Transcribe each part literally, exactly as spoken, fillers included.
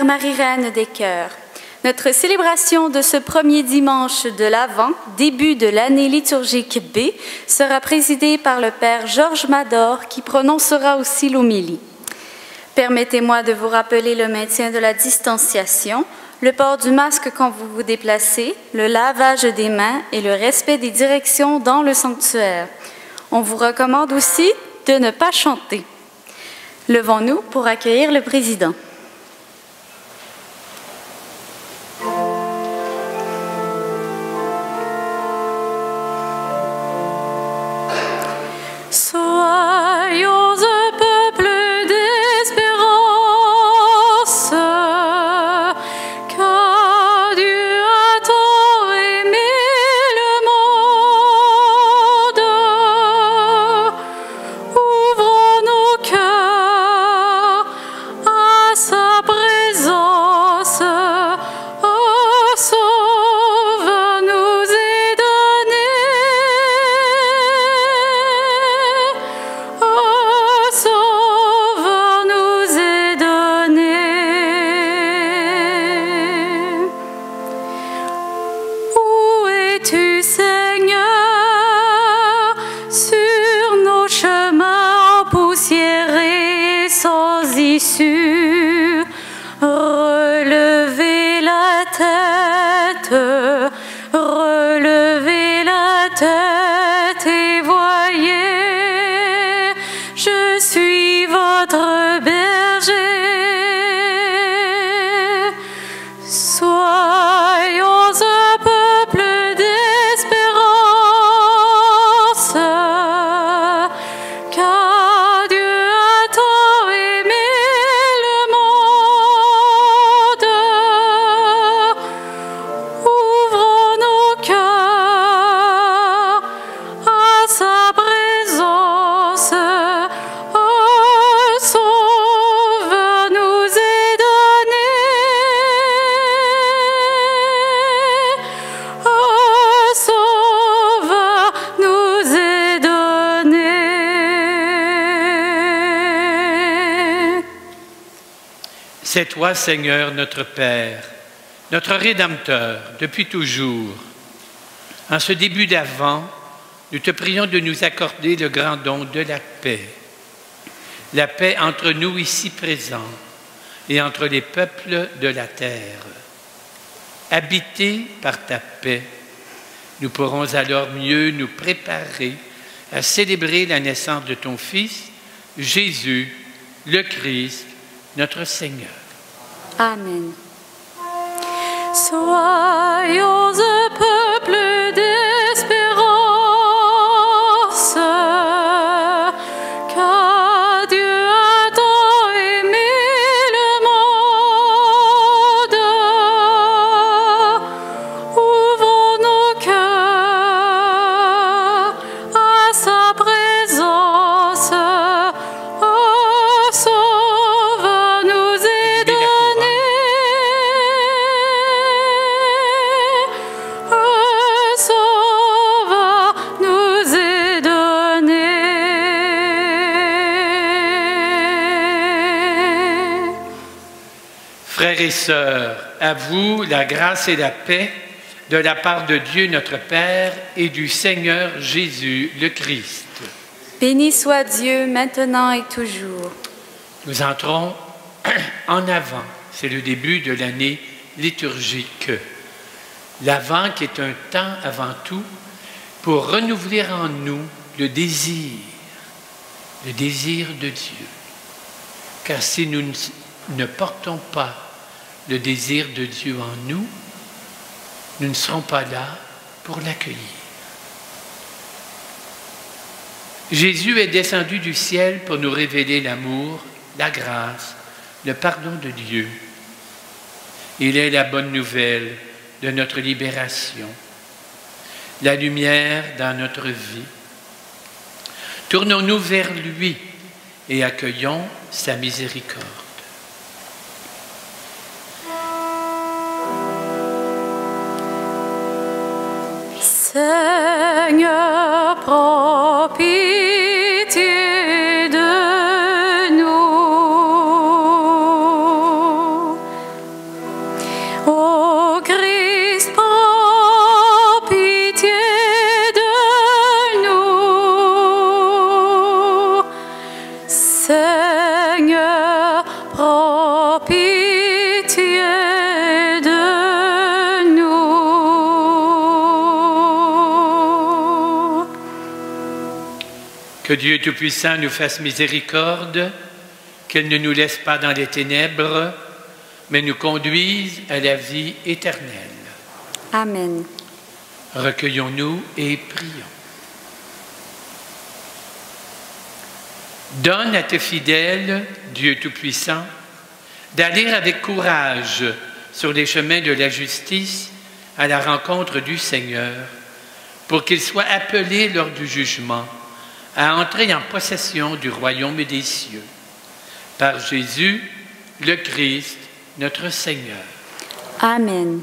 Marie, Reine des cœurs. Notre célébration de ce premier dimanche de l'Avent, début de l'année liturgique B, sera présidée par le Père Georges Mador, qui prononcera aussi l'homélie. Permettez-moi de vous rappeler le maintien de la distanciation, le port du masque quand vous vous déplacez, le lavage des mains et le respect des directions dans le sanctuaire. On vous recommande aussi de ne pas chanter. Levons-nous pour accueillir le président. Soyons un peuple d'espérance, car Dieu a tant aimé le monde. Ouvrons nos cœurs à sa présence. Oh, Sauveur nous est donné. Oh, Sauveur nous est donné. Où es-tu, Seigneur, sur nos chemins empoussiérés sans issue? Relevez la tête, relevez la tête et voyez, je suis votre berger. Soyons un peuple d'espérance, car Dieu a tant aimé le monde. Ouvrons nos cœurs à sa présence. Oh, Sauveur nous est donné. Oh, Sauveur nous est donné. C'est toi, Seigneur, notre Père, notre Rédempteur, depuis toujours. En ce début d'Avent, nous te prions de nous accorder le grand don de la paix. La paix entre nous ici présents et entre les peuples de la terre. Habités par ta paix, nous pourrons alors mieux nous préparer à célébrer la naissance de ton Fils, Jésus, le Christ, notre Seigneur. Amen. Soyons un peuple d'espérance, car Dieu a tant aimé le monde. Ouvrons nos cœurs à sa présence. Oh, Sauveur nous est donné. Oh, Sauveur nous est donné. Frères et sœurs, à vous la grâce et la paix de la part de Dieu notre Père et du Seigneur Jésus le Christ. Béni soit Dieu, maintenant et toujours. Nous entrons en avant. C'est le début de l'année liturgique. L'Avent qui est un temps avant tout pour renouveler en nous le désir, le désir de Dieu. Car si nous ne, ne portons pas le désir de Dieu en nous, nous ne serons pas là pour l'accueillir. Jésus est descendu du ciel pour nous révéler l'amour, la grâce, le pardon de Dieu. Il est la bonne nouvelle de notre libération, la lumière dans notre vie. Tournons-nous vers lui et accueillons sa miséricorde. Seigneur, prends pitié de nous. Ô Christ, prends pitié de nous. Seigneur, prends pitié de nous. Que Dieu Tout-Puissant nous fasse miséricorde, qu'il ne nous laisse pas dans les ténèbres, mais nous conduise à la vie éternelle. Amen. Recueillons-nous et prions. Donne à tes fidèles, Dieu Tout-Puissant, d'aller avec courage sur les chemins de la justice à la rencontre du Seigneur, pour qu'ils soient appelés lors du jugement à entrer en possession du royaume des cieux. Par Jésus, le Christ, notre Seigneur. Amen.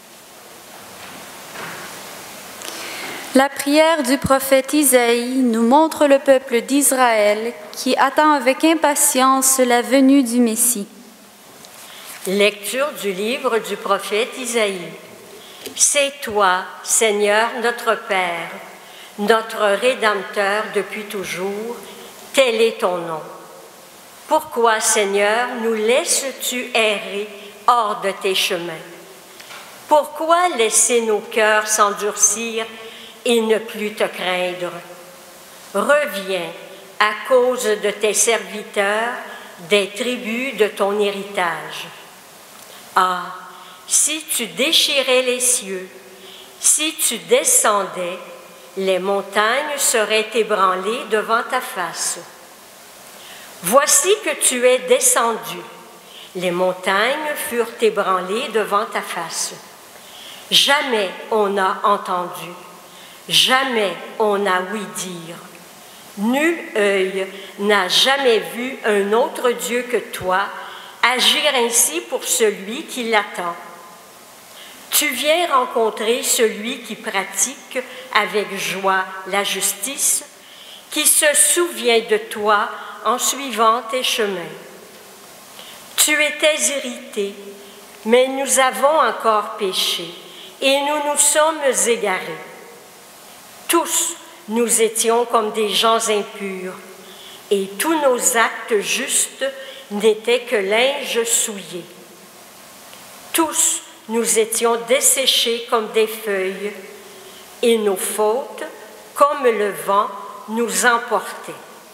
La prière du prophète Isaïe nous montre le peuple d'Israël qui attend avec impatience la venue du Messie. Lecture du livre du prophète Isaïe. C'est toi, Seigneur, notre Père, notre Rédempteur depuis toujours, tel est ton nom. Pourquoi, Seigneur, nous laisses-tu errer hors de tes chemins? Pourquoi laisser nos cœurs s'endurcir et ne plus te craindre? Reviens à cause de tes serviteurs, des tribus de ton héritage. Ah, si tu déchirais les cieux, si tu descendais, les montagnes seraient ébranlées devant ta face. Voici que tu es descendu, les montagnes furent ébranlées devant ta face. Jamais on n'a entendu, jamais on n'a ouï dire. Nul œil n'a jamais vu un autre Dieu que toi agir ainsi pour celui qui l'attend. Tu viens rencontrer celui qui pratique avec joie la justice, qui se souvient de toi en suivant tes chemins. Tu étais irrité, mais nous avons encore péché, et nous nous sommes égarés. Tous, nous étions comme des gens impurs, et tous nos actes justes n'étaient que linge souillé. Tous, nous étions desséchés comme des feuilles, et nos fautes, comme le vent, nous emportaient.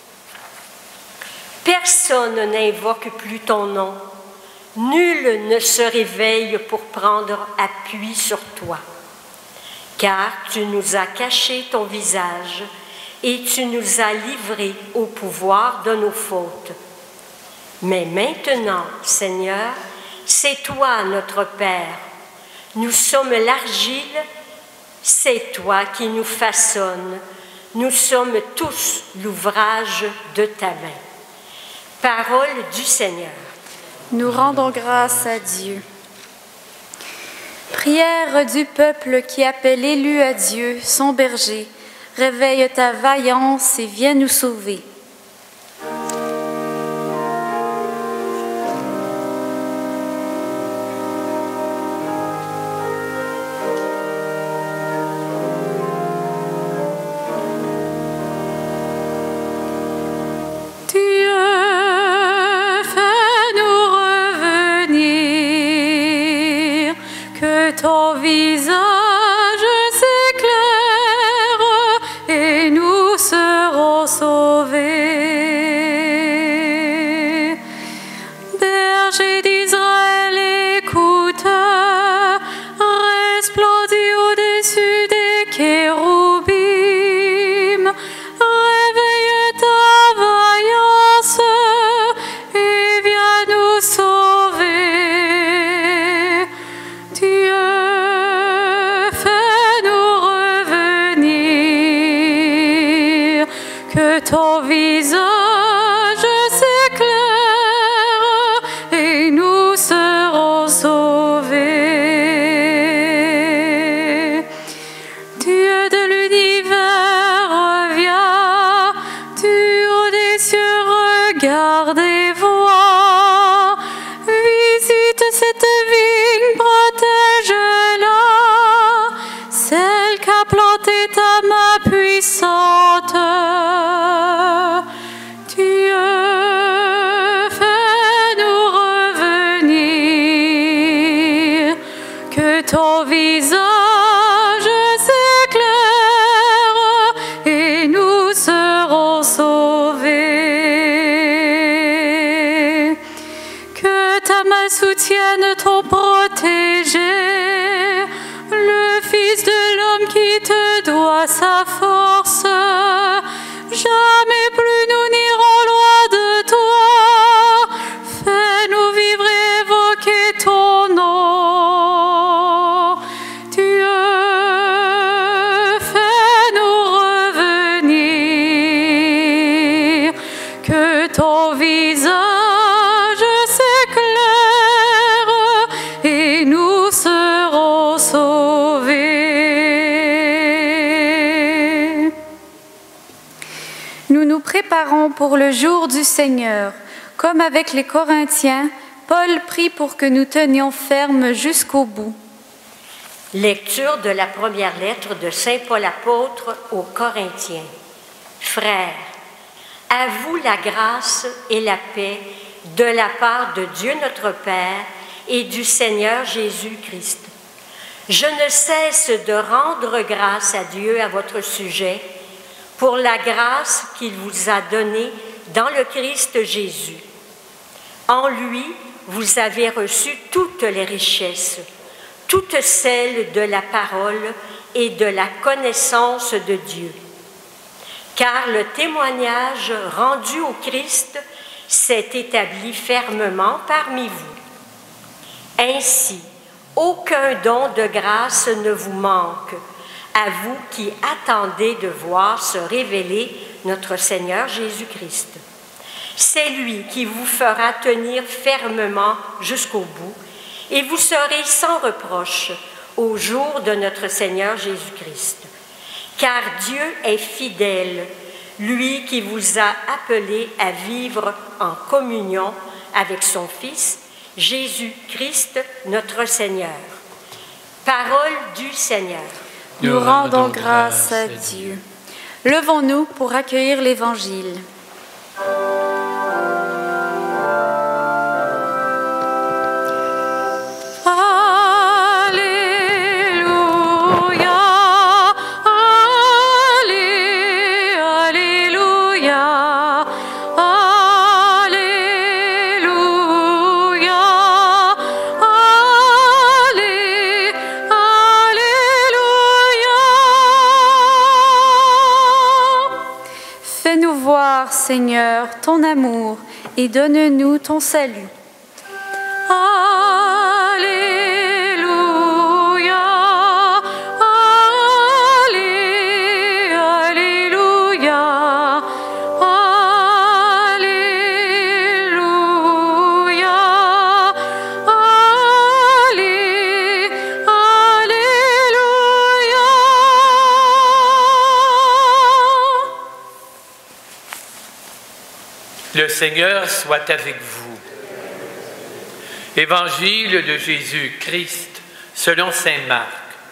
Personne n'invoque plus ton nom, nul ne se réveille pour prendre appui sur toi, car tu nous as caché ton visage et tu nous as livrés au pouvoir de nos fautes. Mais maintenant, Seigneur, c'est toi notre Père, nous sommes l'argile, c'est toi qui nous façonnes, nous sommes tous l'ouvrage de ta main. Parole du Seigneur. Nous rendons grâce à Dieu. Prière du peuple qui appelle élu à Dieu, son berger, réveille ta vaillance et viens nous sauver. Ton visage s'éclaire et nous serons sauvés. Berger d'Israël, écoute, resplendis au-dessus des kéroubim, réveille ta vaillance et viens nous sauver. Dieu ton visage s'éclaire et nous serons sauvés. Que ta main soutienne ton protégé, le Fils de l'homme qui te doit sa force. Jamais plus nous n'irons loin de toi. Fais-nous vivre et évoquer ton nom. Dieu, fais-nous revenir. Que ton visage s'éclaire et nous serons sauvés. Nous nous préparons pour le jour du Seigneur. Comme avec les Corinthiens, Paul prie pour que nous tenions ferme jusqu'au bout. Lecture de la première lettre de Saint Paul apôtre aux Corinthiens. Frères, à vous la grâce et la paix de la part de Dieu notre Père et du Seigneur Jésus-Christ. Je ne cesse de rendre grâce à Dieu à votre sujet pour la grâce qu'il vous a donnée dans le Christ Jésus. En lui, vous avez reçu toutes les richesses, toutes celles de la parole et de la connaissance de Dieu. Car le témoignage rendu au Christ s'est établi fermement parmi vous. Ainsi, aucun don de grâce ne vous manque, à vous qui attendez de voir se révéler notre Seigneur Jésus-Christ. C'est lui qui vous fera tenir fermement jusqu'au bout, et vous serez sans reproche au jour de notre Seigneur Jésus-Christ. Car Dieu est fidèle, lui qui vous a appelé à vivre en communion avec son Fils, Jésus-Christ notre Seigneur. Parole du Seigneur. Nous rendons grâce à Dieu. Levons-nous pour accueillir l'Évangile. Seigneur, ton amour, et donne-nous ton salut. Alléluia, Allé, Alléluia, Alléluia, Allé, Alléluia. Le Seigneur soit avec vous. Évangile de Jésus-Christ selon saint Marc.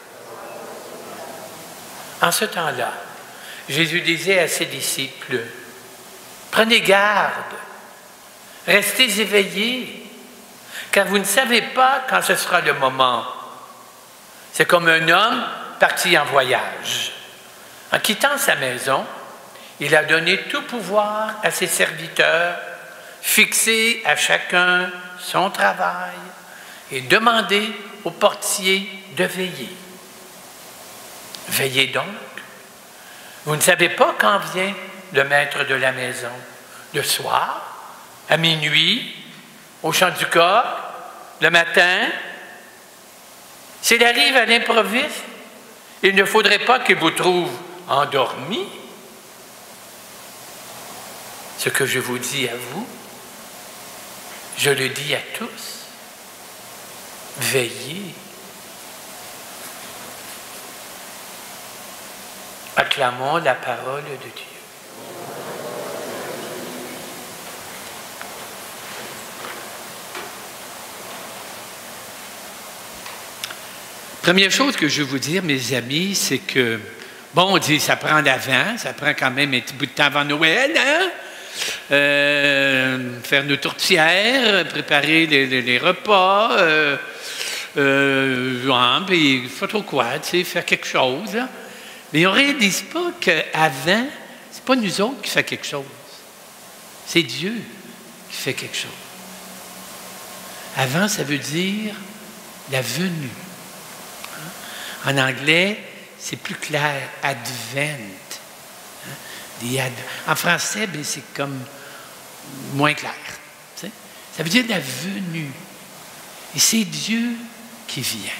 En ce temps-là, Jésus disait à ses disciples, « Prenez garde, restez éveillés, car vous ne savez pas quand ce sera le moment. C'est comme un homme parti en voyage. En quittant sa maison, il a donné tout pouvoir à ses serviteurs, fixé à chacun son travail et demandé au portier de veiller. Veillez donc. Vous ne savez pas quand vient le maître de la maison, le soir, à minuit, au chant du coq, le matin. S'il arrive à l'improviste, il ne faudrait pas qu'il vous trouve endormi. Ce que je vous dis à vous, je le dis à tous. Veillez. Acclamons la parole de Dieu. Première chose que je veux vous dire, mes amis, c'est que, bon, on dit ça prend l'avant, ça prend quand même un petit bout de temps avant Noël, hein? Euh, faire nos tourtières, préparer les, les, les repas, euh, euh, ouais, puis, pas trop quoi, tu sais, faire quelque chose. Là. Mais on ne réalise pas qu'avant, c'est pas nous autres qui fait quelque chose. C'est Dieu qui fait quelque chose. Avant, ça veut dire la venue. En anglais, c'est plus clair, advent. En français, ben, c'est comme moins clair. Tu sais? Ça veut dire la venue. Et c'est Dieu qui vient.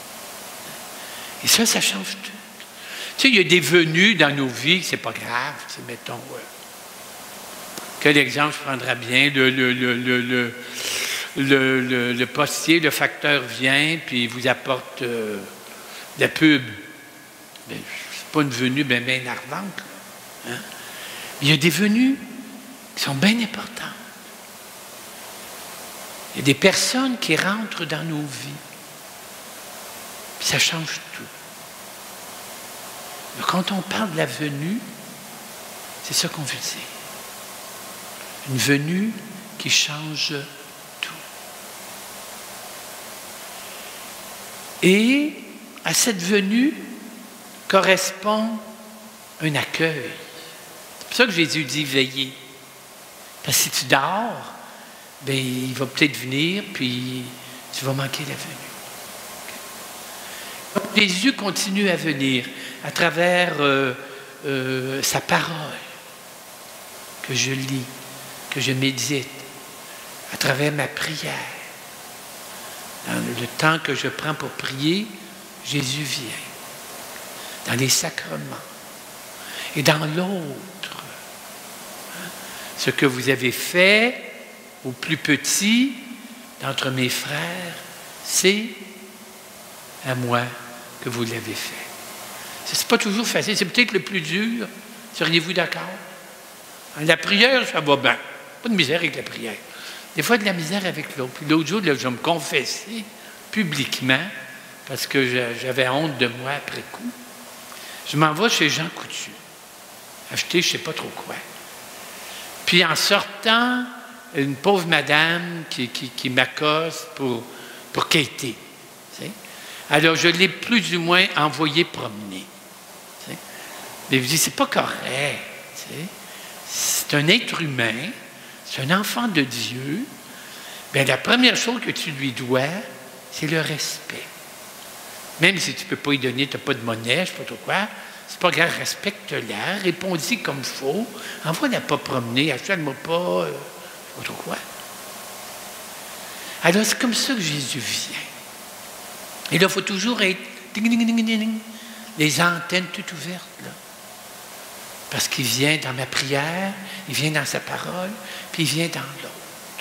Et ça, ça change tout. Tu sais, il y a des venues dans nos vies, c'est pas grave. Tu sais, mettons, euh, quel exemple je prendrais bien? Le, le, le, le, le, le, le, le postier, le facteur vient, puis il vous apporte euh, de la pub. Ben, c'est pas une venue bien ben ardente. Hein? Il y a des venues qui sont bien importantes. Il y a des personnes qui rentrent dans nos vies. Puis ça change tout. Mais quand on parle de la venue, c'est ça qu'on veut dire. Une venue qui change tout. Et à cette venue correspond un accueil. C'est pour ça que Jésus dit veiller. Parce que si tu dors, bien, il va peut-être venir, puis tu vas manquer la venue. Donc, Jésus continue à venir à travers euh, euh, sa parole que je lis, que je médite, à travers ma prière. Dans le temps que je prends pour prier, Jésus vient. Dans les sacrements. Et dans l'autre, ce que vous avez fait au plus petit d'entre mes frères, c'est à moi que vous l'avez fait. Ce n'est pas toujours facile, c'est peut-être le plus dur. Seriez-vous d'accord? La prière, ça va bien. Pas de misère avec la prière. Des fois, de la misère avec l'autre. Puis l'autre jour, là, je me confessais publiquement parce que j'avais honte de moi après coup. Je m'en vais chez Jean Coutu, acheter je ne sais pas trop quoi. Puis en sortant, une pauvre madame qui, qui, qui m'accoste pour, pour quêter. T'sais? Alors, je l'ai plus ou moins envoyé promener. T'sais? Mais je dis, c'est pas correct. T'sais? C'est un être humain, c'est un enfant de Dieu. Bien, la première chose que tu lui dois, c'est le respect. Même si tu ne peux pas y donner, tu n'as pas de monnaie, je ne sais pas trop quoi, c'est pas grave, respecte-la, réponds-y comme il faut, envoie-la pas promener, achète-moi pas, euh, je ne sais pas trop quoi. Alors, c'est comme ça que Jésus vient. Et là, il faut toujours être ding, ding, ding, ding, les antennes toutes ouvertes, là. Parce qu'il vient dans ma prière, il vient dans sa parole, puis il vient dans l'autre.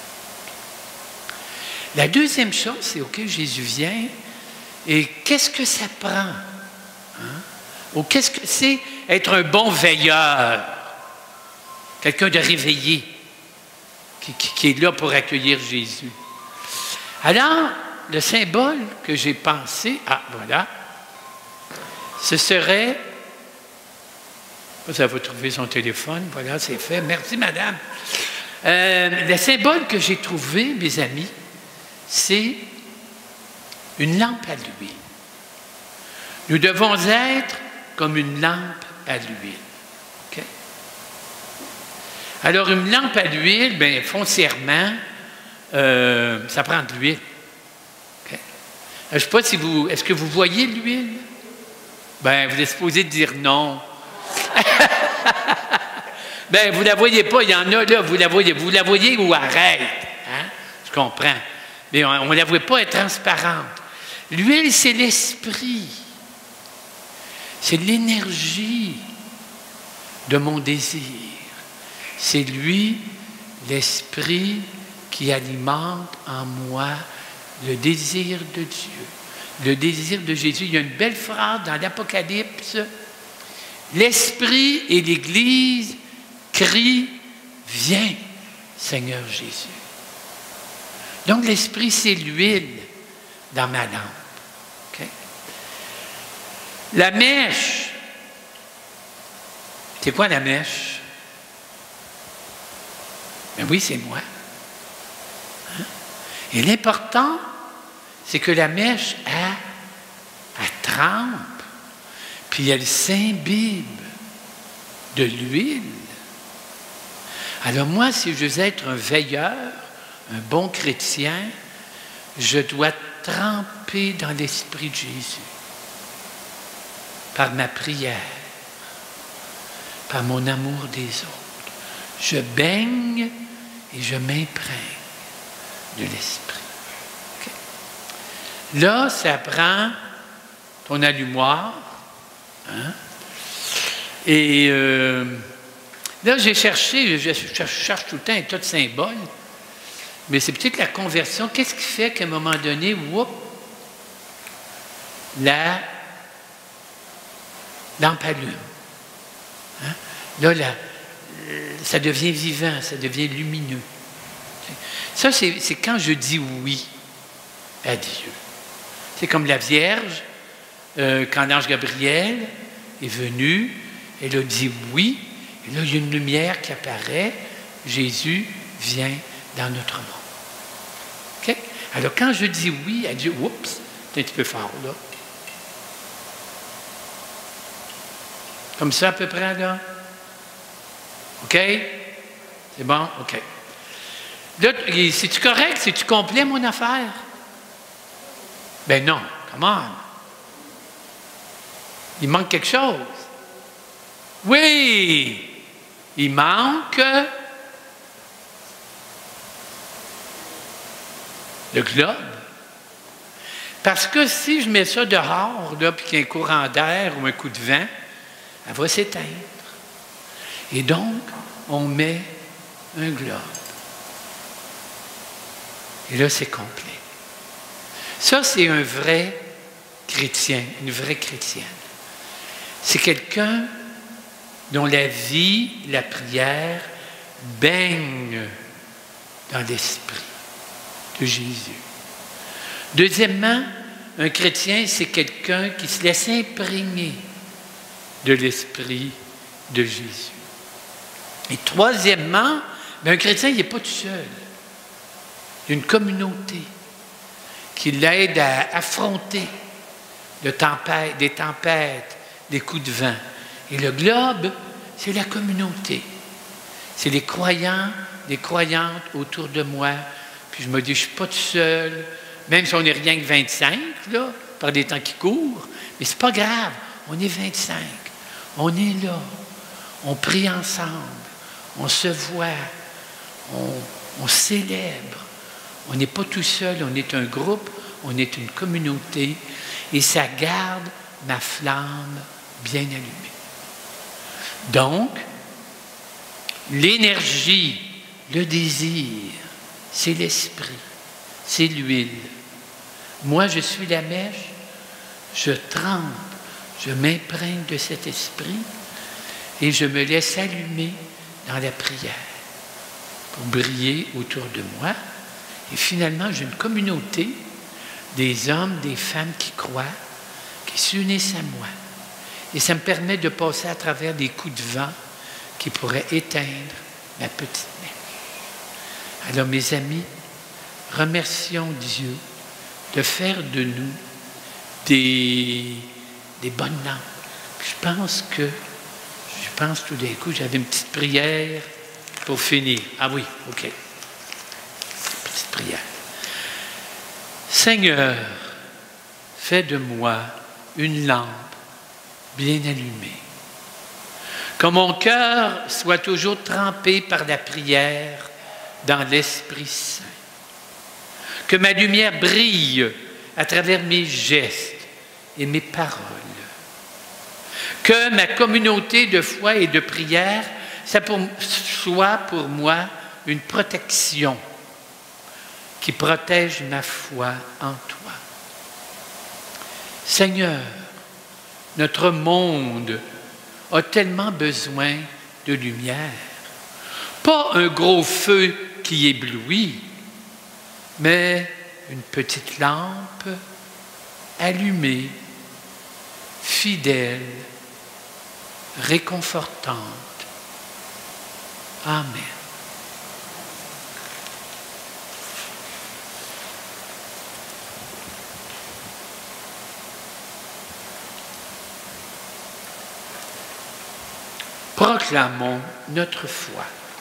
La deuxième chose, c'est OK, Jésus vient, et qu'est-ce que ça prend? Hein? Ou qu'est-ce que c'est être un bon veilleur? Quelqu'un de réveillé, qui, qui, qui est là pour accueillir Jésus. Alors, le symbole que j'ai pensé, ah, voilà, ce serait... Ça va trouver son téléphone, voilà, c'est fait. Merci, madame. Euh, le symbole que j'ai trouvé, mes amis, c'est une lampe à l'huile. Nous devons être comme une lampe à l'huile. Okay? Alors, une lampe à l'huile, bien, foncièrement, euh, ça prend de l'huile. Okay? Je ne sais pas si vous... Est-ce que vous voyez l'huile? Bien, vous êtes supposé dire non. Bien, vous ne la voyez pas, il y en a là, vous la voyez, vous la voyez ou arrête. Hein? Je comprends. Mais on ne la voit pas, elle est transparente. L'huile, c'est l'esprit. C'est l'énergie de mon désir. C'est lui, l'esprit, qui alimente en moi le désir de Dieu, le désir de Jésus. Il y a une belle phrase dans l'Apocalypse. L'Esprit et l'Église crient « Viens, Seigneur Jésus ». Donc, l'Esprit, c'est l'huile dans ma lampe. Okay? La mèche, c'est quoi la mèche? Ben oui, c'est moi. Hein? Et l'important, c'est que la mèche, elle, elle trempe, puis elle s'imbibe de l'huile. Alors moi, si je veux être un veilleur, un bon chrétien, je dois tremper dans l'Esprit de Jésus, par ma prière, par mon amour des autres. Je baigne et je m'imprègne de l'Esprit. Okay. Là, ça prend ton allumoir. Hein? Et euh, là, j'ai cherché, je cherche, cherche tout le temps un tas de symboles, mais c'est peut-être la conversion. Qu'est-ce qui fait qu'à un moment donné, whoop, la lampe allume? Hein? Là, la, ça devient vivant, ça devient lumineux. Ça, c'est, c'est quand je dis oui à Dieu. C'est comme la Vierge, euh, quand l'ange Gabriel est venu, elle a dit oui, et là, il y a une lumière qui apparaît, Jésus vient dans notre monde. Okay? Alors, quand je dis oui à Dieu, oups, c'est un petit peu fort, là. Comme ça, à peu près, là. OK? C'est bon? OK. Là, c'est-tu correct? C'est-tu complet, mon affaire? Ben non, come on. Il manque quelque chose. Oui! Il manque le globe. Parce que si je mets ça dehors, là, puis qu'il y a un courant d'air ou un coup de vent, elle va s'éteindre. Et donc, on met un globe. Et là, c'est complet. Ça, c'est un vrai chrétien, une vraie chrétienne. C'est quelqu'un dont la vie, la prière, baigne dans l'esprit de Jésus. Deuxièmement, un chrétien, c'est quelqu'un qui se laisse imprégner de l'esprit de Jésus. Et troisièmement, bien, un chrétien, il n'est pas tout seul. Il y a une communauté qui l'aide à affronter de tempête, des tempêtes, des coups de vent. Et le globe, c'est la communauté. C'est les croyants, les croyantes autour de moi. Puis je me dis, je ne suis pas tout seul, même si on n'est rien que vingt-cinq, là, par des temps qui courent. Mais ce n'est pas grave, on est vingt-cinq. On est là, on prie ensemble, on se voit, on, on célèbre. On n'est pas tout seul, on est un groupe, on est une communauté, et ça garde ma flamme bien allumée. Donc, l'énergie, le désir, c'est l'esprit, c'est l'huile. Moi, je suis la mèche, je trempe, je m'imprègne de cet esprit et je me laisse allumer dans la prière pour briller autour de moi. Et finalement, j'ai une communauté des hommes, des femmes qui croient, qui s'unissent à moi. Et ça me permet de passer à travers des coups de vent qui pourraient éteindre ma petite mèche. Alors, mes amis, remercions Dieu de faire de nous des, des bonnes lampes. Je pense que, je pense tout d'un coup, j'avais une petite prière pour finir. Ah oui, OK. Petite prière. Seigneur, fais de moi une lampe bien allumée. Que mon cœur soit toujours trempé par la prière dans l'Esprit Saint. Que ma lumière brille à travers mes gestes et mes paroles. Que ma communauté de foi et de prière ça pour, soit pour moi une protection qui protège ma foi en toi. Seigneur, notre monde a tellement besoin de lumière. Pas un gros feu qui éblouit, mais une petite lampe allumée, fidèle, réconfortante. Amen. proclamons notre foi.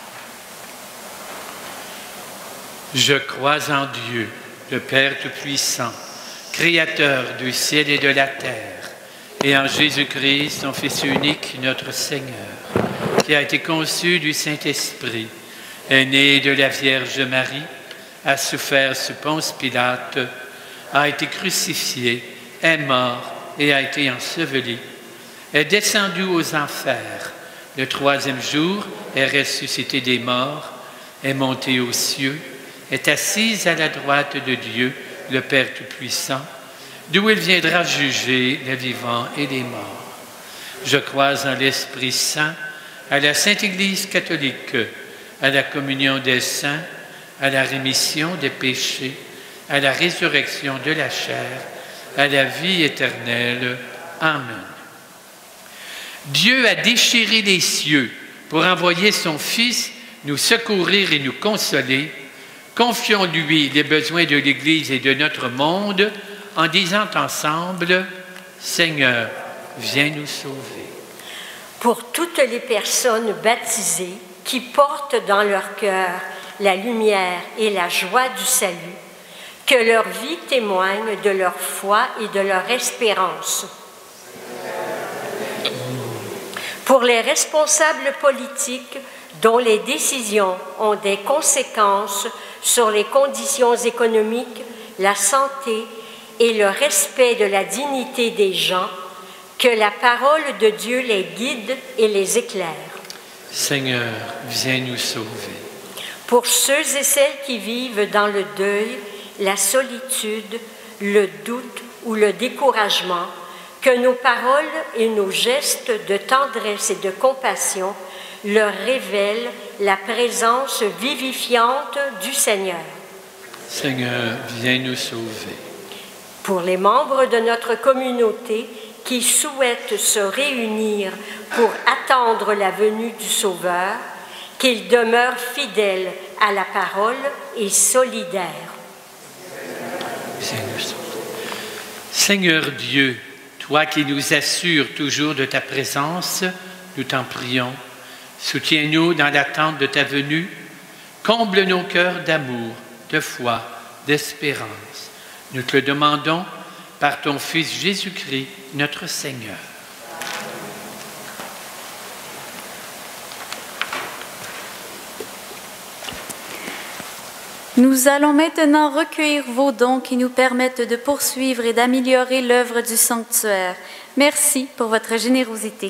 Je crois en Dieu, le Père Tout-Puissant, Créateur du ciel et de la terre, et en Jésus-Christ, son Fils unique, notre Seigneur, qui a été conçu du Saint-Esprit, est né de la Vierge Marie, a souffert sous Ponce Pilate, a été crucifié, est mort et a été enseveli, est descendu aux enfers, le troisième jour est ressuscité des morts, est monté aux cieux, est assis à la droite de Dieu, le Père Tout-Puissant, d'où il viendra juger les vivants et les morts. Je crois en l'Esprit Saint, à la Sainte Église catholique, à la communion des saints, à la rémission des péchés, à la résurrection de la chair, à la vie éternelle. Amen. Dieu a déchiré les cieux pour envoyer son Fils nous secourir et nous consoler. Confions-lui les besoins de l'Église et de notre monde en disant ensemble, Seigneur, viens nous sauver. Pour toutes les personnes baptisées qui portent dans leur cœur la lumière et la joie du salut, que leur vie témoigne de leur foi et de leur espérance. Pour les responsables politiques dont les décisions ont des conséquences sur les conditions économiques, la santé et le respect de la dignité des gens, que la parole de Dieu les guide et les éclaire. Seigneur, viens nous sauver. Pour ceux et celles qui vivent dans le deuil, la solitude, le doute ou le découragement, que nos paroles et nos gestes de tendresse et de compassion leur révèlent la présence vivifiante du Seigneur. Seigneur, viens nous sauver. Pour les membres de notre communauté qui souhaitent se réunir pour attendre la venue du Sauveur, qu'ils demeurent fidèles à la parole et solidaires. Seigneur Dieu, toi qui nous assures toujours de ta présence, nous t'en prions, soutiens-nous dans l'attente de ta venue, comble nos cœurs d'amour, de foi, d'espérance. Nous te le demandons par ton Fils Jésus-Christ, notre Seigneur. Nous allons maintenant recueillir vos dons qui nous permettent de poursuivre et d'améliorer l'œuvre du sanctuaire. Merci pour votre générosité.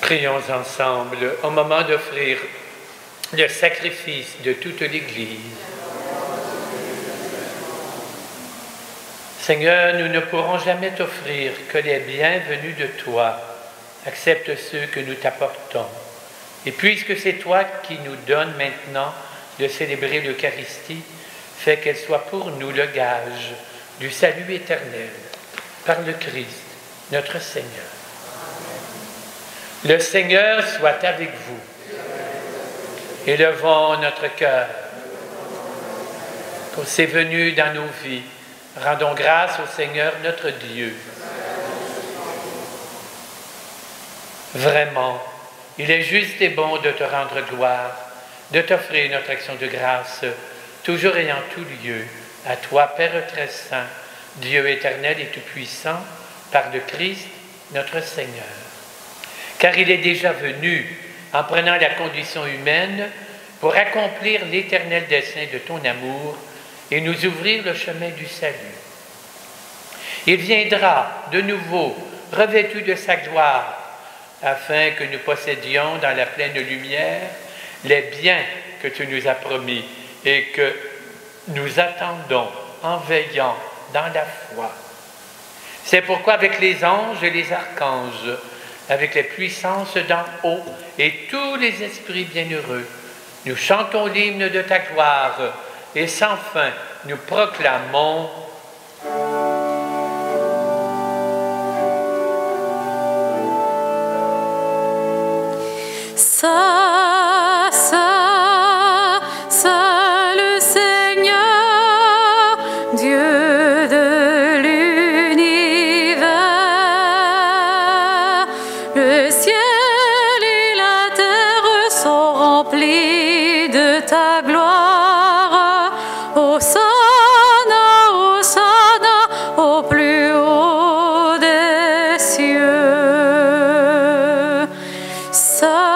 Prions ensemble au moment d'offrir le sacrifice de toute l'Église. Seigneur, nous ne pourrons jamais t'offrir que les biens venus de toi. Accepte ceux que nous t'apportons. Et puisque c'est toi qui nous donnes maintenant de célébrer l'Eucharistie, fais qu'elle soit pour nous le gage du salut éternel par le Christ, notre Seigneur. Le Seigneur soit avec vous. Élevons notre cœur pour ses venues dans nos vies. Rendons grâce au Seigneur notre Dieu. Vraiment, il est juste et bon de te rendre gloire, de t'offrir notre action de grâce, toujours et en tout lieu, à toi, Père très saint, Dieu éternel et tout-puissant, par le Christ, notre Seigneur. Car il est déjà venu, en prenant la condition humaine, pour accomplir l'éternel dessein de ton amour et nous ouvrir le chemin du salut. Il viendra de nouveau, revêtu de sa gloire, afin que nous possédions dans la pleine lumière les biens que tu nous as promis et que nous attendons en veillant dans la foi. C'est pourquoi avec les anges et les archanges, avec les puissances d'en haut et tous les esprits bienheureux, nous chantons l'hymne de ta gloire et sans fin nous proclamons Ça, ça, ça le Seigneur, Dieu de l'univers. Le ciel et la terre sont remplis de ta gloire. Hosanna, Hosanna, au plus haut des cieux. Ça,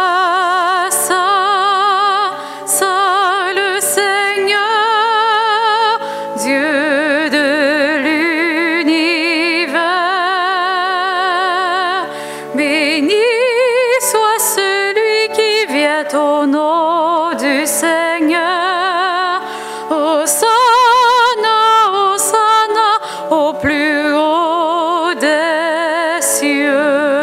au nom du Seigneur, Hosanna, Hosanna, au plus haut des cieux.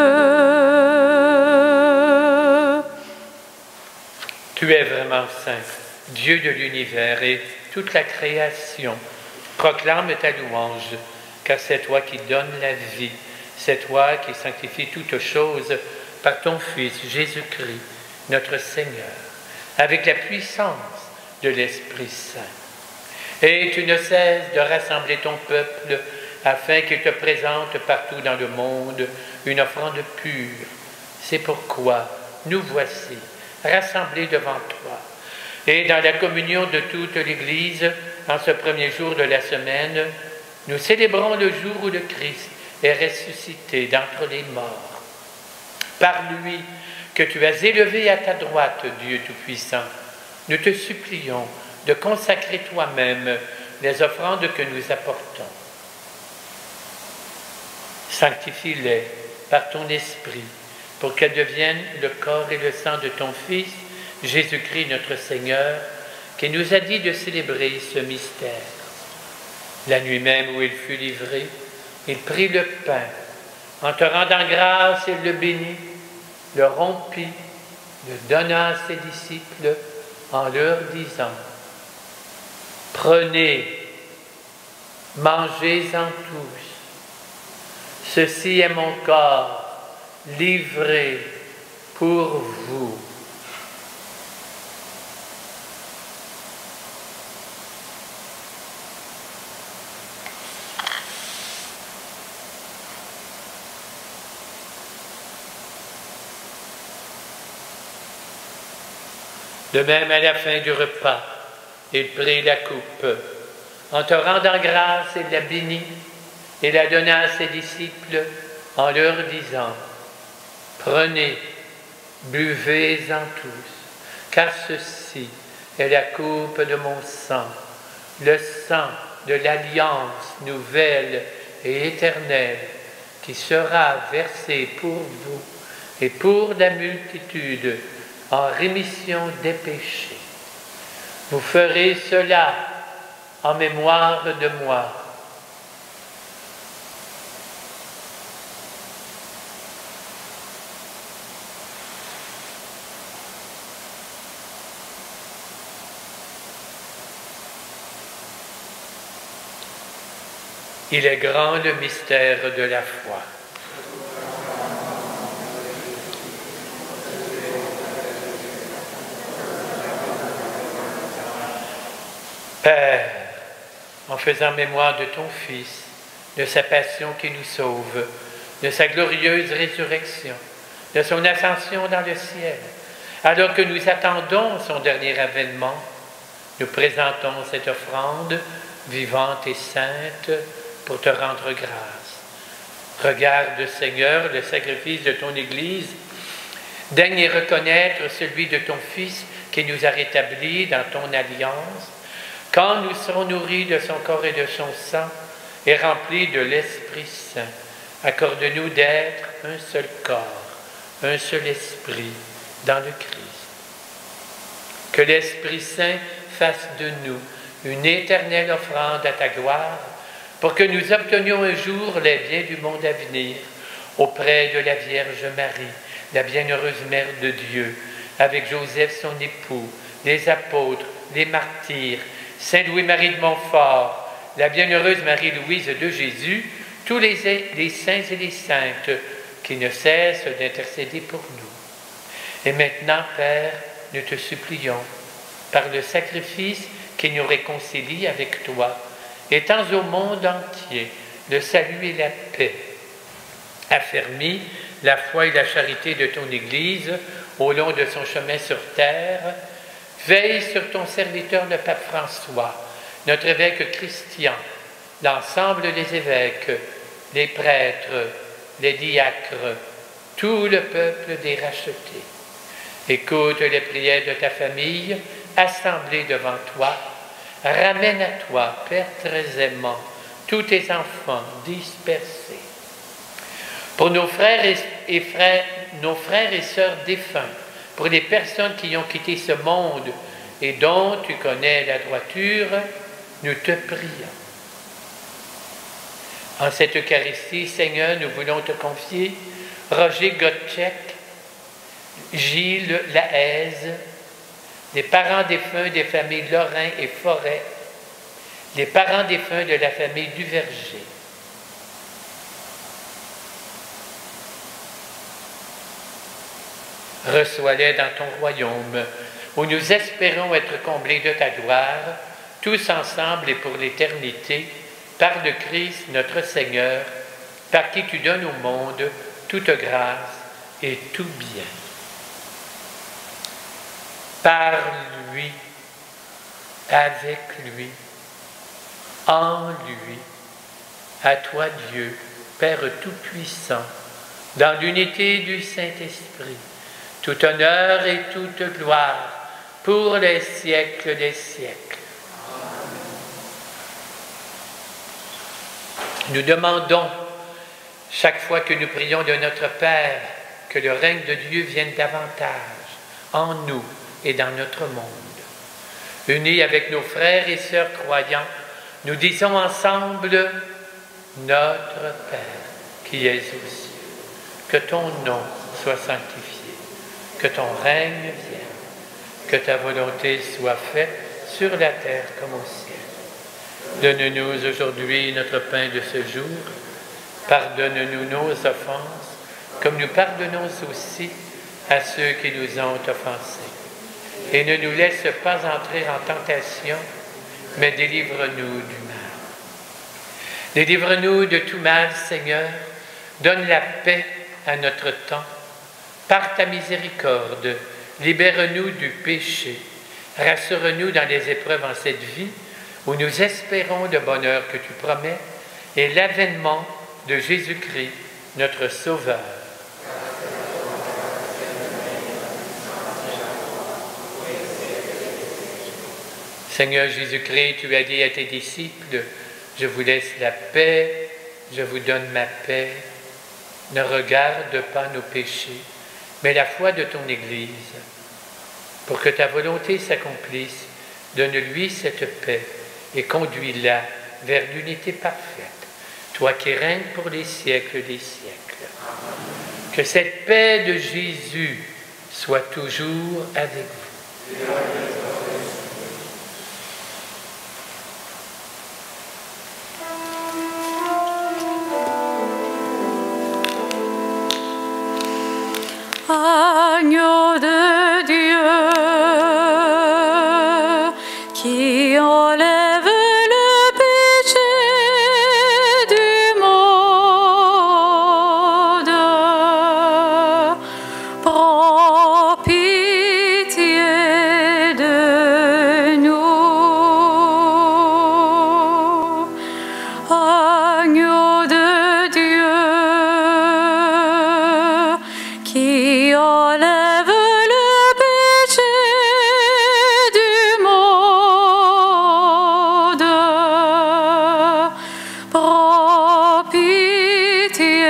Tu es vraiment saint, Dieu de l'univers et toute la création proclame ta louange, car c'est toi qui donnes la vie, c'est toi qui sanctifies toutes choses par ton Fils Jésus-Christ, notre Seigneur, avec la puissance de l'Esprit Saint. Et tu ne cesses de rassembler ton peuple afin qu'il te présente partout dans le monde une offrande pure. C'est pourquoi nous voici rassemblés devant toi. Et dans la communion de toute l'Église, en ce premier jour de la semaine, nous célébrons le jour où le Christ est ressuscité d'entre les morts. Par lui, que tu as élevé à ta droite, Dieu Tout-Puissant, nous te supplions de consacrer toi-même les offrandes que nous apportons. Sanctifie-les par ton esprit, pour qu'elles deviennent le corps et le sang de ton Fils, Jésus-Christ notre Seigneur, qui nous a dit de célébrer ce mystère. La nuit même où il fut livré, il prit le pain. En te rendant grâce, il le bénit, le rompit, le donna à ses disciples en leur disant: prenez, mangez-en tous. Ceci est mon corps livré pour vous. De même, à la fin du repas, il prit la coupe. En te rendant grâce, il la bénit et la donna à ses disciples en leur disant: prenez, buvez-en tous, car ceci est la coupe de mon sang, le sang de l'alliance nouvelle et éternelle qui sera versé pour vous et pour la multitude en rémission des péchés. Vous ferez cela en mémoire de moi. Il est grand le mystère de la foi. Père, en faisant mémoire de ton Fils, de sa passion qui nous sauve, de sa glorieuse résurrection, de son ascension dans le ciel, alors que nous attendons son dernier avènement, nous présentons cette offrande vivante et sainte pour te rendre grâce. Regarde, Seigneur, le sacrifice de ton Église, daigne reconnaître celui de ton Fils qui nous a rétablis dans ton alliance, quand nous serons nourris de son corps et de son sang et remplis de l'Esprit Saint. Accorde-nous d'être un seul corps, un seul esprit dans le Christ. Que l'Esprit Saint fasse de nous une éternelle offrande à ta gloire, pour que nous obtenions un jour les biens du monde à venir, auprès de la Vierge Marie, la bienheureuse Mère de Dieu, avec Joseph son époux, les apôtres, les martyrs, Saint Louis-Marie de Montfort, la bienheureuse Marie-Louise de Jésus, tous les, les saints et les saintes qui ne cessent d'intercéder pour nous. Et maintenant, Père, nous te supplions, par le sacrifice qui nous réconcilie avec toi, étends au monde entier le salut et la paix. Affermis la foi et la charité de ton Église au long de son chemin sur terre. Veille sur ton serviteur le pape François, notre évêque Christian, l'ensemble des évêques, les prêtres, les diacres, tout le peuple des rachetés. Écoute les prières de ta famille assemblée devant toi. Ramène à toi, Père très aimant, tous tes enfants dispersés. Pour nos frères et, et frères, nos frères et sœurs défunts, pour les personnes qui ont quitté ce monde et dont tu connais la droiture, nous te prions. En cette Eucharistie, Seigneur, nous voulons te confier Roger Gottschek, Gilles Lahaise, les parents défunts des familles Lorrain et Forêt, les parents défunts de la famille Duverger. Reçois-les dans ton royaume, où nous espérons être comblés de ta gloire, tous ensemble et pour l'éternité, par le Christ notre Seigneur, par qui tu donnes au monde toute grâce et tout bien. Par lui, avec lui, en lui, à toi Dieu, Père Tout-Puissant, dans l'unité du Saint-Esprit, tout honneur et toute gloire pour les siècles des siècles. Nous demandons, chaque fois que nous prions de notre Père, que le règne de Dieu vienne davantage en nous et dans notre monde. Unis avec nos frères et sœurs croyants, nous disons ensemble, Notre Père qui es aux cieux, que ton nom soit sanctifié, que ton règne vienne, que ta volonté soit faite sur la terre comme au ciel. Donne-nous aujourd'hui notre pain de ce jour. Pardonne-nous nos offenses, comme nous pardonnons aussi à ceux qui nous ont offensés. Et ne nous laisse pas entrer en tentation, mais délivre-nous du mal. Délivre-nous de tout mal, Seigneur. Donne la paix à notre temps. Par ta miséricorde, libère-nous du péché. Rassure-nous dans les épreuves en cette vie, où nous espérons le bonheur que tu promets et l'avènement de Jésus-Christ, notre Sauveur. Seigneur Jésus-Christ, tu as dit à tes disciples, je vous laisse la paix, je vous donne ma paix. Ne regarde pas nos péchés, mais la foi de ton Église. Pour que ta volonté s'accomplisse, donne-lui cette paix et conduis-la vers l'unité parfaite, toi qui règnes pour les siècles des siècles. Que cette paix de Jésus soit toujours avec vous. Agneau de Dieu, qui enlève le péché du monde, prends pitié de nous. Agneau de Dieu, qui enlève le péché du monde, prends pitié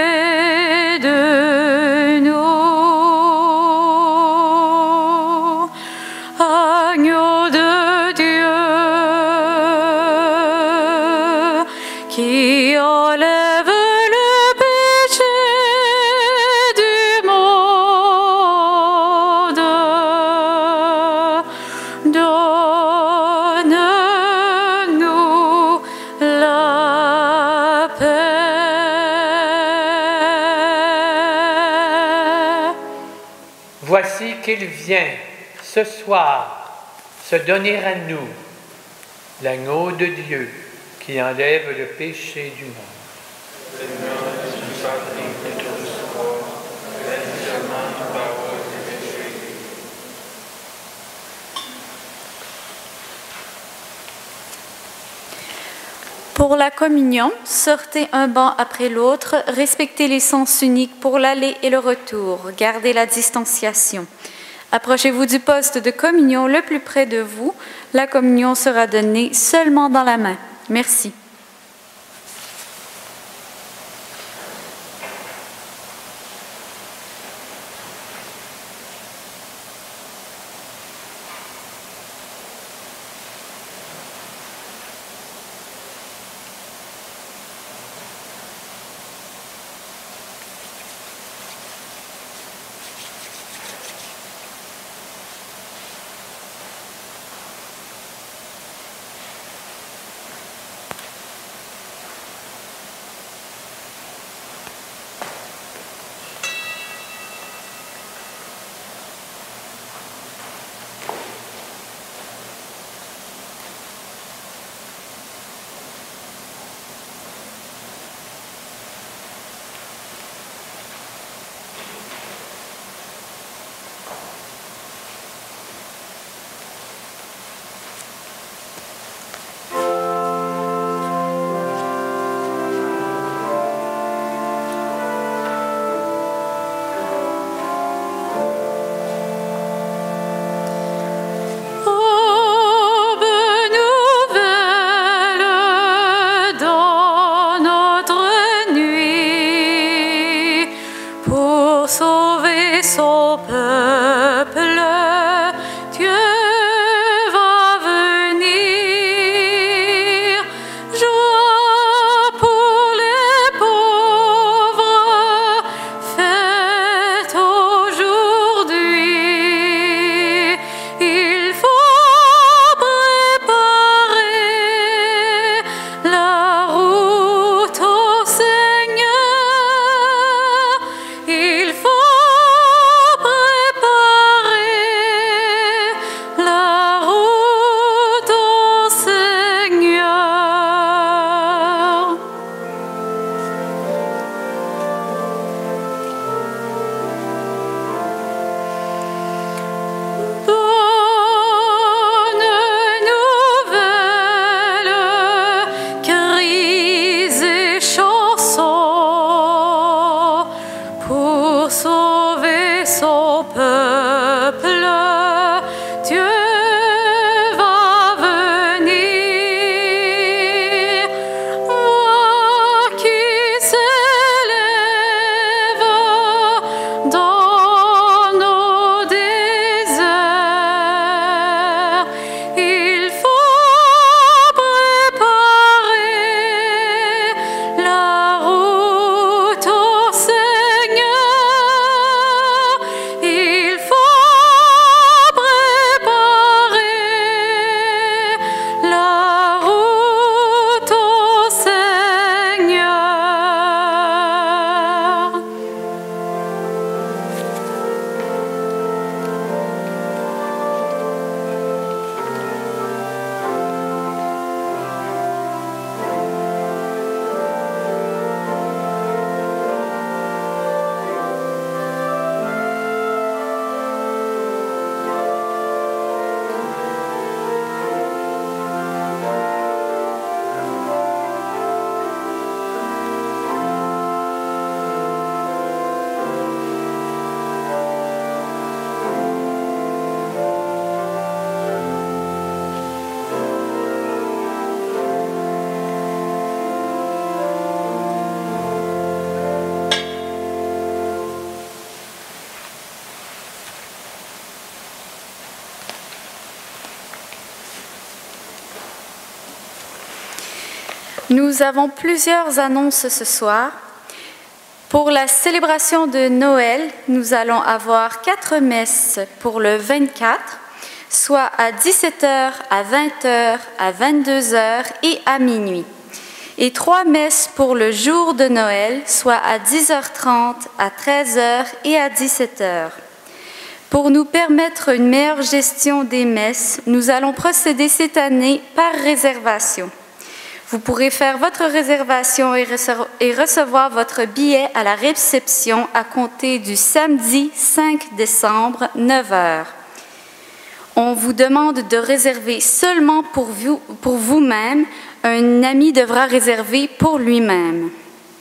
de nous. Agneau de Dieu, qui enlève le péché du monde, donne-nous la paix. Voici qu'il vient ce soir se donner à nous, l'agneau de Dieu qui enlève le péché du monde. Pour la communion, sortez un banc après l'autre, respectez les sens uniques pour l'aller et le retour, gardez la distanciation. Approchez-vous du poste de communion le plus près de vous. La communion sera donnée seulement dans la main. Merci. Dans Nous avons plusieurs annonces ce soir. Pour la célébration de Noël, nous allons avoir quatre messes pour le vingt-quatre, soit à dix-sept heures, à vingt heures, à vingt-deux heures et à minuit. Et trois messes pour le jour de Noël, soit à dix heures trente, à treize heures et à dix-sept heures. Pour nous permettre une meilleure gestion des messes, nous allons procéder cette année par réservation. Vous pourrez faire votre réservation et recevoir votre billet à la réception à compter du samedi cinq décembre, neuf heures. On vous demande de réserver seulement pour vous, pour vous-même. Un ami devra réserver pour lui-même.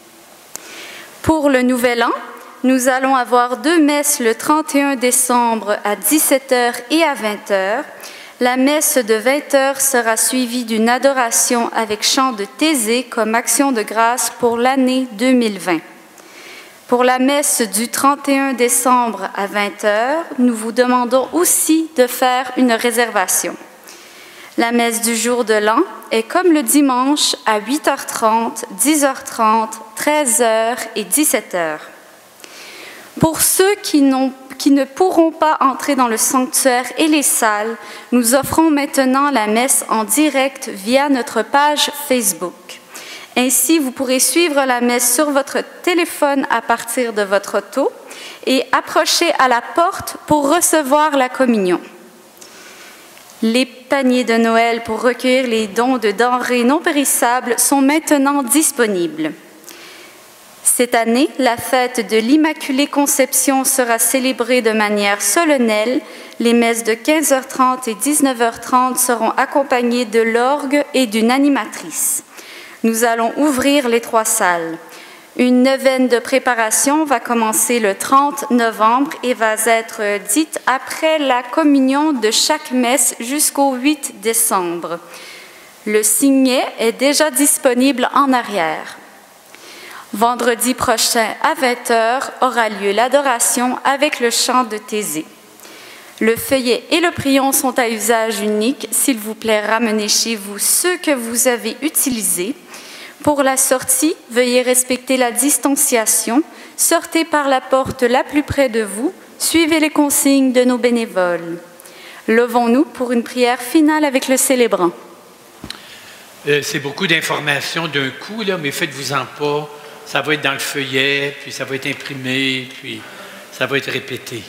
Pour le Nouvel An, nous allons avoir deux messes le trente et un décembre à dix-sept heures et à vingt heures. La messe de vingt heures sera suivie d'une adoration avec chant de Thésée comme action de grâce pour l'année deux mille vingt. Pour la messe du trente et un décembre à vingt heures, nous vous demandons aussi de faire une réservation. La messe du jour de l'an est comme le dimanche à huit heures trente, dix heures trente, treize heures et dix-sept heures. Pour ceux qui n'ont qui ne pourront pas entrer dans le sanctuaire et les salles, nous offrons maintenant la messe en direct via notre page Facebook. Ainsi, vous pourrez suivre la messe sur votre téléphone à partir de votre auto et approcher à la porte pour recevoir la communion. Les paniers de Noël pour recueillir les dons de denrées non périssables sont maintenant disponibles. Cette année, la fête de l'Immaculée Conception sera célébrée de manière solennelle. Les messes de quinze heures trente et dix-neuf heures trente seront accompagnées de l'orgue et d'une animatrice. Nous allons ouvrir les trois salles. Une neuvaine de préparation va commencer le trente novembre et va être dite après la communion de chaque messe jusqu'au huit décembre. Le signet est déjà disponible en arrière. Vendredi prochain à vingt heures aura lieu l'adoration avec le chant de Thésée. Le feuillet et le prion sont à usage unique. S'il vous plaît, ramenez chez vous ceux que vous avez utilisés. Pour la sortie, veuillez respecter la distanciation. Sortez par la porte la plus près de vous. Suivez les consignes de nos bénévoles. Levons-nous pour une prière finale avec le célébrant. Euh, c'est beaucoup d'informations d'un coup, là, mais faites-vous-en pas. Ça va être dans le feuillet, puis ça va être imprimé, puis ça va être répété.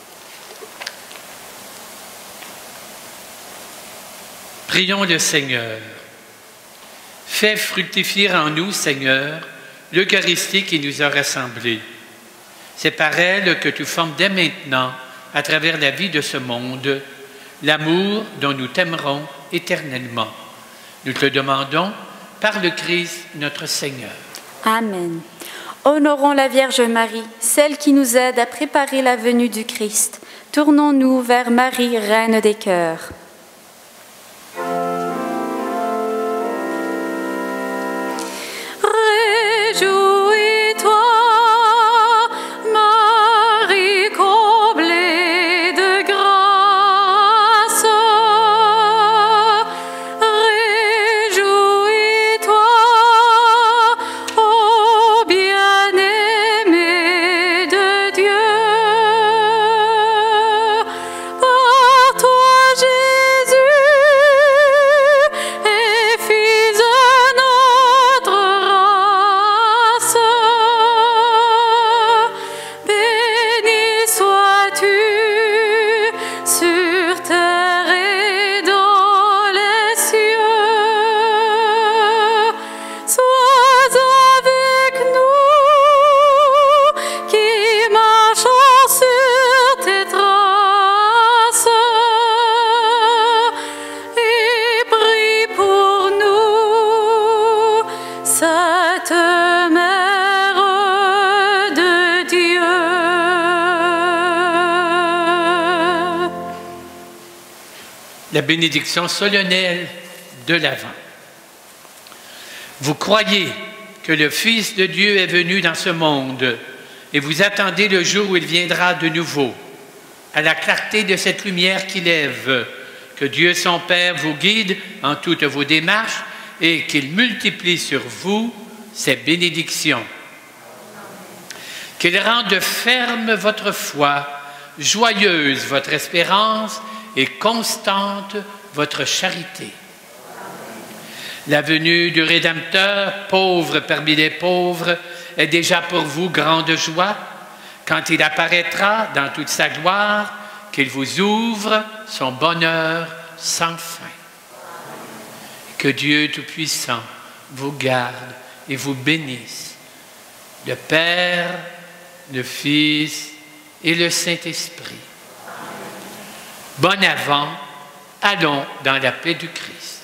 Prions le Seigneur. Fais fructifier en nous, Seigneur, l'Eucharistie qui nous a rassemblés. C'est par elle que tu formes dès maintenant, à travers la vie de ce monde, l'amour dont nous t'aimerons éternellement. Nous te le demandons par le Christ notre Seigneur. Amen. Honorons la Vierge Marie, celle qui nous aide à préparer la venue du Christ. Tournons-nous vers Marie, Reine des cœurs. Réjouis-toi, Marie comblée de grâce. Réjouis-toi, ô bien-aimée de Dieu. Par toi, Jésus est fils de notre race. Béni sois-tu sur terre et dans les cieux. Sois avec nous qui marchons sur tes traces et prie pour nous, Sainte Mère de Dieu. La bénédiction solennelle de l'Avent. Vous croyez que le Fils de Dieu est venu dans ce monde et vous attendez le jour où il viendra de nouveau, à la clarté de cette lumière qui lève, que Dieu son Père vous guide en toutes vos démarches et qu'il multiplie sur vous ses bénédictions. Qu'il rende ferme votre foi, joyeuse votre espérance et constante votre charité. La venue du Rédempteur, pauvre parmi les pauvres, est déjà pour vous grande joie, quand il apparaîtra dans toute sa gloire, qu'il vous ouvre son bonheur sans fin. Que Dieu Tout-Puissant vous garde et vous bénisse, le Père, le Fils et le Saint-Esprit. Bon avant, allons dans la paix du Christ.